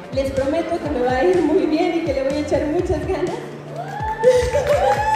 Les prometo que me va a ir muy bien y que le voy a echar muchas ganas.